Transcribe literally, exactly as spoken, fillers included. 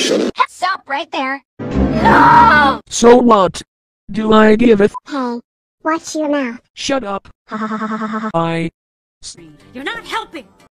Stop right there. No! So what? Do I give it? Hey, watch your mouth. Shut up. I... You're not helping.